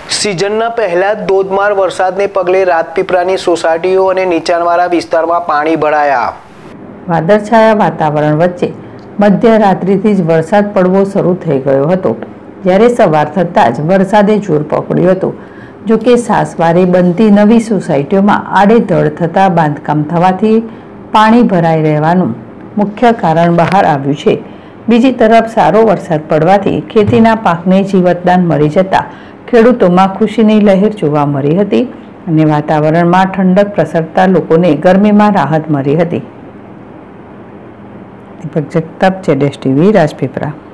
સિઝનના પહેલા ધોધમાર વરસાદને પગલે રાજપીપળાની સોસાયટીઓ અને નીચાણવાળા વિસ્તારમાં પાણી ભરાયા। વાદળછાયા વાતાવરણ વચ્ચે મધ્યરાત્રિથી જ વરસાદ પડવો શરૂ થઈ ગયો હતો, જ્યારે સવાર થતાં જ વરસાદે જોર પકડ્યું હતું। જો કે સાસવારે બનતી નવી સોસાયટીઓમાં આડેધડ થતા બાંધકામ થવાથી પાણી ભરાઈ રહેવાનું મુખ્ય કારણ બહાર આવ્યું છે। બીજી તરફ સારો વરસાદ પડવાથી ખેતીના પાકને જીવતદાન મળી જતા ખેડૂતોમાં ખુશીની લહેર જોવા મળી હતી અને વાતાવરણમાં ઠંડક પ્રસરતા લોકોને ગરમીમાં રાહત મળી હતી। દીપક જગતાપ, ZSTV, રાજપીપળા।